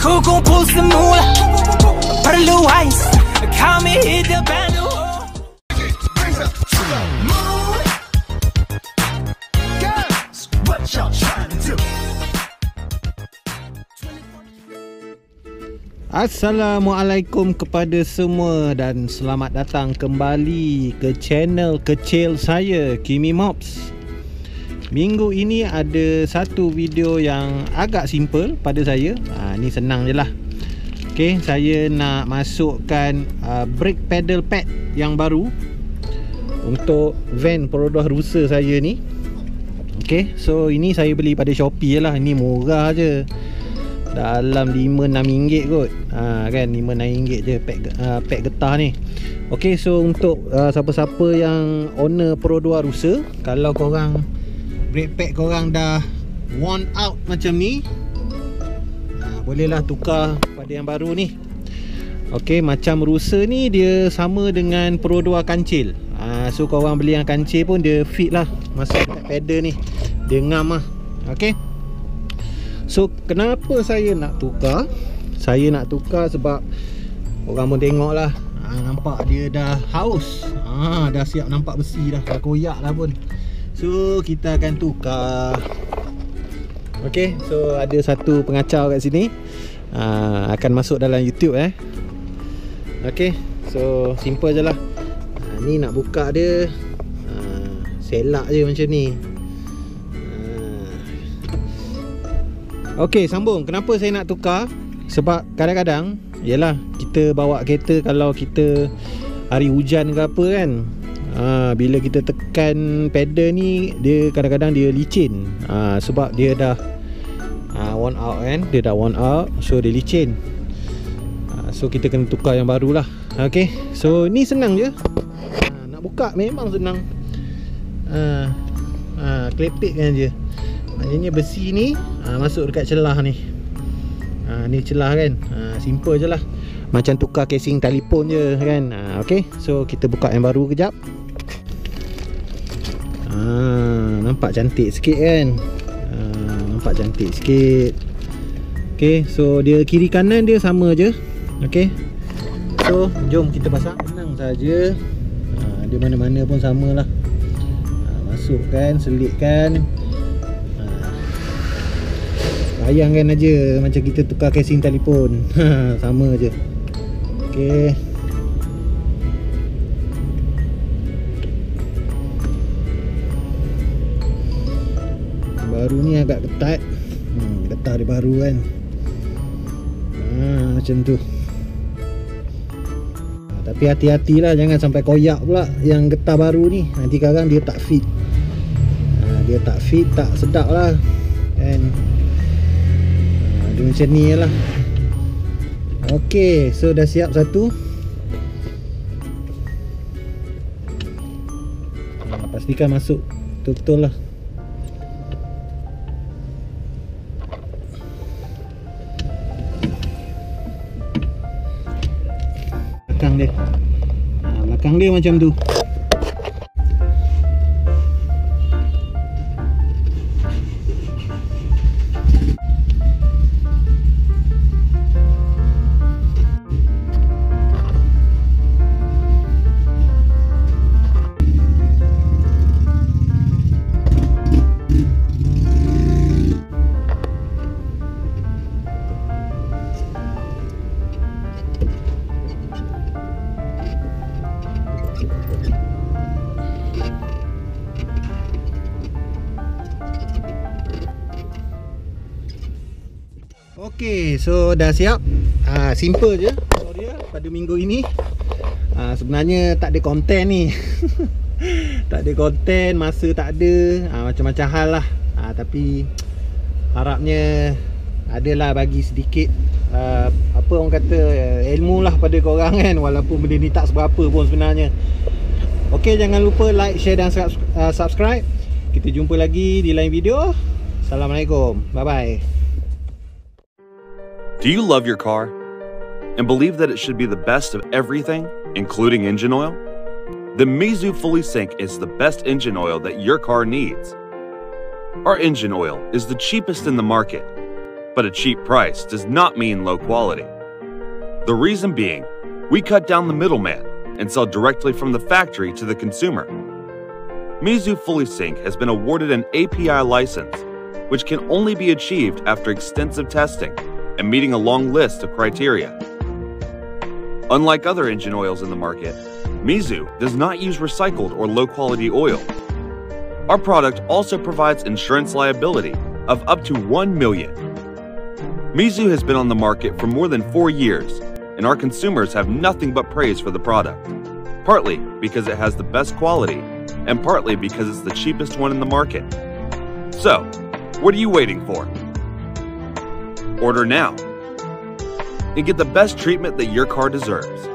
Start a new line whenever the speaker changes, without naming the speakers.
Coco pulls the moolah, perlu ice, kami hidup baru.
Assalamualaikum kepada semua dan selamat datang kembali ke channel kecil saya, Kimi Mobs. Minggu ini ada satu video yang agak simple pada saya. Ni senang je lah. Okay, saya nak masukkan brake pedal pad yang baru untuk van perodah rusa saya ni. Okay, so ini saya beli pada Shopee je lah. Ini murah je, dalam RM5-6 kot. Kan RM5-6 je pack getah ni. Ok, so untuk siapa-siapa yang owner Pro 2 rusa, kalau korang brake pad korang dah worn out macam ni, bolehlah tukar pada yang baru ni. Ok, macam rusa ni dia sama dengan Pro 2 kancil. So korang beli yang kancil pun dia fit lah masuk pedal ni, dia ngam lah. Ok, so kenapa saya nak tukar? Saya nak tukar sebab orang pun tengok lah, nampak dia dah haus, dah siap nampak besi dah koyak lah pun. So kita akan tukar. Ok, so ada satu pengacau kat sini, akan masuk dalam YouTube Ok, so simple je lah. Ni nak buka dia, selak je macam ni. Ok, sambung. Kenapa saya nak tukar? Sebab kadang-kadang, yelah, kita bawa kereta kalau kita hari hujan ke apa kan, bila kita tekan pedal ni, dia kadang-kadang dia licin, sebab dia dah worn out kan. Dia dah worn out, so dia licin. So kita kena tukar yang baru lah. Ok, so ni senang je. Nak buka memang senang. Klepekkan je. Maknanya besi ni masuk dekat celah ni. Ni celah kan. Simple je lah, macam tukar casing telefon je kan. Ok, so kita buka yang baru kejap. Nampak cantik sikit kan. Nampak cantik sikit. Ok, so dia kiri kanan dia sama je. Ok, so jom kita pasang. Senang saja. Dia mana-mana pun sama lah. Masukkan, selitkan. Bayangkan aja macam kita tukar casing telefon. Sama je. Ok, baru ni agak ketat. Getah dia baru kan. Macam tu. Tapi hati-hatilah, jangan sampai koyak pula yang getah baru ni. Nanti kadang dia tak fit. Dia tak fit, tak sedap lah kan. Dia macam ni lah. Ok, so dah siap satu. Pastikan masuk betul-betul lah. Belakang dia, belakang dia macam tu. Ok, so dah siap. Simple je tutorial pada minggu ini. Sebenarnya tak ada konten ni. Tak ada konten, masa tak ada, macam-macam hal lah. Tapi harapnya adalah bagi sedikit apa orang kata, ilmu lah pada korang kan. Walaupun benda ni tak seberapa pun sebenarnya. Ok, jangan lupa like, share dan subscribe. Kita jumpa lagi di lain video. Assalamualaikum, bye bye.
Do you love your car and believe that it should be the best of everything, including engine oil? Then Mizu Fully Sync is the best engine oil that your car needs. Our engine oil is the cheapest in the market, But a cheap price does not mean low quality. The reason being, we cut down the middleman and sell directly from the factory to the consumer. Mizu FullySync has been awarded an API license, which can only be achieved after extensive testing and meeting a long list of criteria. Unlike other engine oils in the market, Mizu does not use recycled or low-quality oil. Our product also provides insurance liability of up to $1 million. Mizu has been on the market for more than 4 years, and our consumers have nothing but praise for the product, partly because it has the best quality, and partly because it's the cheapest one in the market. So, what are you waiting for? Order now and get the best treatment that your car deserves.